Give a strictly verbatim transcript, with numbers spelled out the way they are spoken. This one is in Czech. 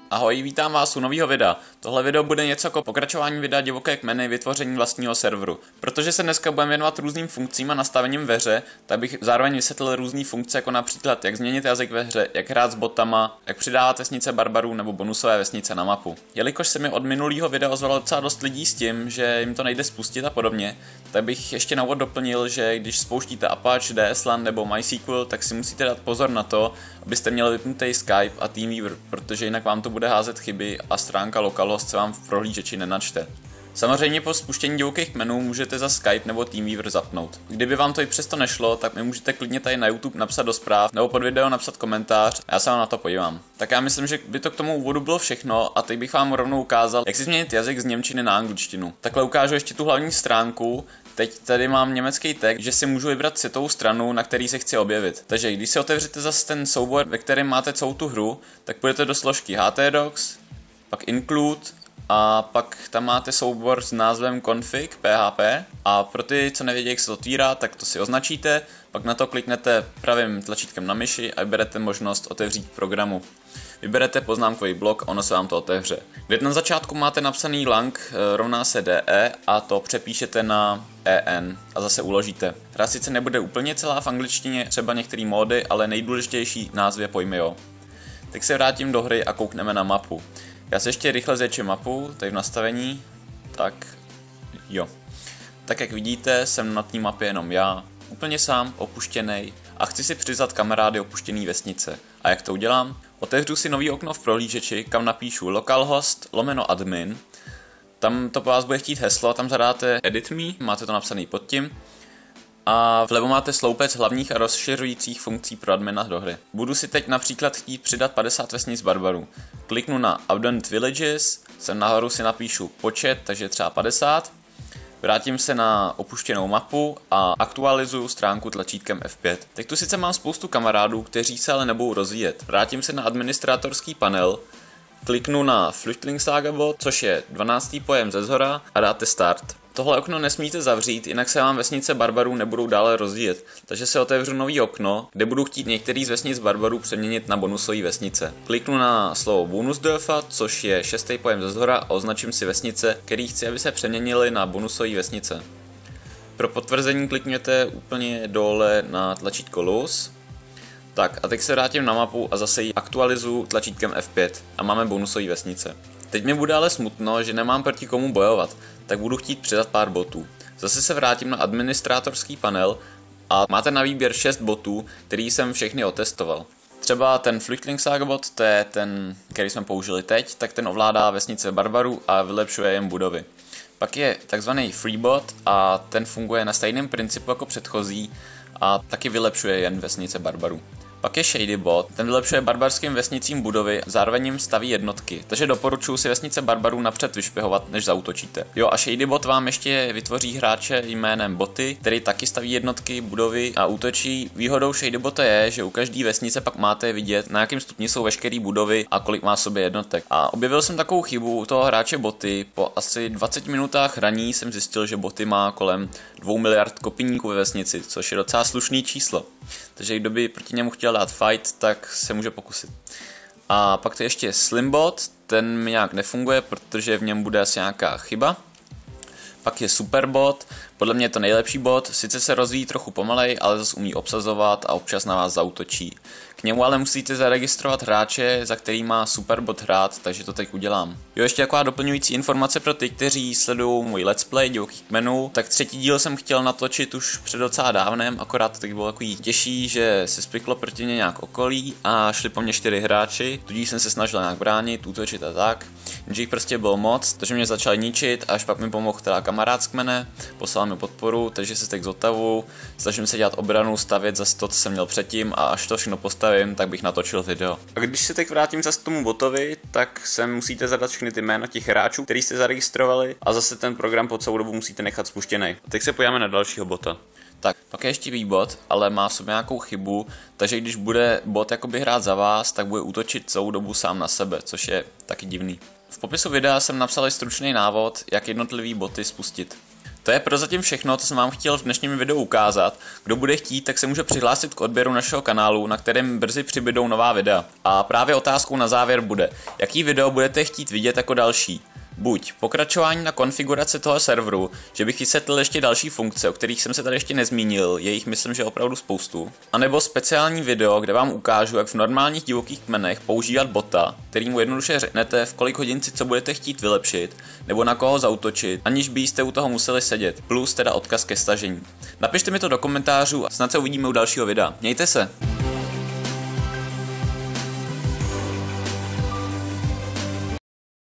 Ahoj, vítám vás u nového videa. Tohle video bude něco jako pokračování videa Divoké kmeny vytvoření vlastního serveru. Protože se dneska budeme věnovat různým funkcím a nastavením ve hře, tak bych zároveň vysvětlil různé funkce, jako například jak změnit jazyk ve hře, jak hrát s botama, jak přidávat vesnice barbarů nebo bonusové vesnice na mapu. Jelikož se mi od minulého videa ozvalo docela dost lidí s tím, že jim to nejde spustit a podobně, tak bych ještě na úvod doplnil, že když spouštíte Apache, D S LAN nebo MySQL, tak si musíte dát pozor na to, abyste měli vypnutý Skype a TeamViewer, protože jinak vám to bude házet chyby a stránka localhost se vám v prohlížeči nenačte. Samozřejmě po spuštění divokých kmenů můžete za Skype nebo TeamViewer zapnout. Kdyby vám to i přesto nešlo, tak mi můžete klidně tady na YouTube napsat do zpráv nebo pod video napsat komentář a já se vám na to podívám. Tak já myslím, že by to k tomu úvodu bylo všechno a teď bych vám rovnou ukázal, jak si změnit jazyk z němčiny na angličtinu. Takhle ukážu ještě tu hlavní stránku. Teď tady mám německý text, že si můžu vybrat světovou stranu, na který se chci objevit. Takže když si otevřete zase ten soubor, ve kterém máte celou tu hru, tak půjdete do složky htdocs, pak include a pak tam máte soubor s názvem config P H P a pro ty, co nevědí, jak se to otvírá, tak to si označíte, pak na to kliknete pravým tlačítkem na myši a vyberete možnost otevřít programu. Vyberete poznámkový blok, ono se vám to otevře. Kde na začátku máte napsaný lang rovná se D E a to přepíšete na E N a zase uložíte. Hra sice nebude úplně celá v angličtině, třeba některé módy, ale nejdůležitější názvy pojmy jo. Teď se vrátím do hry a koukneme na mapu. Já se ještě rychle zvětším mapu, tady v nastavení, tak jo. Tak jak vidíte, jsem na té mapě jenom já, úplně sám, opuštěnej a chci si přizvat kamarády opuštěný vesnice. A jak to udělám? Otevřu si nový okno v prohlížeči, kam napíšu localhost lomeno admin. Tam to po vás bude chtít heslo, tam zadáte edit me, máte to napsaný pod tím. A vlevo máte sloupec hlavních a rozšiřujících funkcí pro admina do hry. Budu si teď například chtít přidat padesát vesnic barbarů. Kliknu na Abandoned Villages, sem nahoru si napíšu počet, takže třeba padesát. Vrátím se na opuštěnou mapu a aktualizuju stránku tlačítkem F pět. Teď tu sice mám spoustu kamarádů, kteří se ale nebudou rozvíjet. Vrátím se na administrátorský panel, kliknu na Flüchtlingslagerbot, což je dvanáctý pojem ze zhora a dáte start. Tohle okno nesmíte zavřít, jinak se vám vesnice barbarů nebudou dále rozvíjet, takže se otevřu nový okno, kde budu chtít některý z vesnic barbarů přeměnit na bonusové vesnice. Kliknu na slovo Bonusdörfer, což je šestý pojem ze zhora a označím si vesnice, který chci, aby se přeměnily na bonusové vesnice. Pro potvrzení klikněte úplně dole na tlačítko Los. Tak a teď se vrátím na mapu a zase ji aktualizuju tlačítkem F pět a máme bonusové vesnice. Teď mi bude ale smutno, že nemám proti komu bojovat, tak budu chtít přidat pár botů. Zase se vrátím na administrátorský panel a máte na výběr šest botů, který jsem všechny otestoval. Třeba ten Flüchtlingslagerbot, to je ten, který jsme použili teď, tak ten ovládá vesnice barbarů a vylepšuje jen budovy. Pak je takzvaný Freebot a ten funguje na stejném principu jako předchozí a taky vylepšuje jen vesnice barbarů. Pak je Shadybot, ten vylepšuje barbarským vesnicím budovy, zároveň jim staví jednotky, takže doporučuji si vesnice barbarů napřed vyšpěhovat, než zaútočíte. Jo a Shadybot vám ještě vytvoří hráče jménem Boty, který taky staví jednotky, budovy a útočí. Výhodou Shadybota je, že u každé vesnice pak máte vidět, na jakém stupni jsou veškeré budovy a kolik má v sobě jednotek. A objevil jsem takovou chybu u toho hráče Boty, po asi dvaceti minutách hraní jsem zjistil, že Boty má kolem dvou miliard kopíníků ve vesnici, což je docela slušný číslo. Takže kdo by proti němu chtěl dát fight, tak se může pokusit. A pak to ještě Slimbot, ten mi nějak nefunguje, protože v něm bude asi nějaká chyba. Pak je Superbot, podle mě je to nejlepší bot, sice se rozvíjí trochu pomalej, ale zase umí obsazovat a občas na vás zaútočí. K němu ale musíte zaregistrovat hráče, za který má Superbot hrát, takže to teď udělám. Jo, ještě taková doplňující informace pro ty, kteří sledují můj let's play divokých kmenů, tak třetí díl jsem chtěl natočit už před docela dávnem, akorát teď bylo takový těžší, že se spiklo proti mě nějak okolí a šli po mně čtyři hráči, tudíž jsem se snažil nějak bránit, útočit a tak. Jenže jich prostě bylo moc, takže mě začali ničit, až pak mi pomohl teda kamarád z kmene, poslal mi podporu, takže se teď zotavu, snažím se dělat obranu, stavět zase to, co jsem měl předtím a až to všechno postavím, tak bych natočil video. A když se teď vrátím zase k tomu botovi, tak se musíte zadat všechny ty jména těch hráčů, který jste zaregistrovali a zase ten program po celou dobu musíte nechat spuštěný. A teď se podíváme na dalšího bota. Tak, pak je ještě V-bot, ale má v sobě nějakou chybu, takže když bude bot jakoby hrát za vás, tak bude útočit celou dobu sám na sebe, což je taky divný. V popisu videa jsem napsal stručný návod, jak jednotlivý boty spustit. To je prozatím všechno, co jsem vám chtěl v dnešním videu ukázat. Kdo bude chtít, tak se může přihlásit k odběru našeho kanálu, na kterém brzy přibydou nová videa. A právě otázkou na závěr bude, jaký video budete chtít vidět jako další. Buď pokračování na konfiguraci toho serveru, že bych vysvětlil ještě další funkce, o kterých jsem se tady ještě nezmínil, je jich myslím, že opravdu spoustu. A nebo speciální video, kde vám ukážu, jak v normálních divokých kmenech používat bota, který mu jednoduše řeknete, v kolik hodin si co budete chtít vylepšit, nebo na koho zaútočit, aniž byste u toho museli sedět, plus teda odkaz ke stažení. Napište mi to do komentářů a snad se uvidíme u dalšího videa. Mějte se!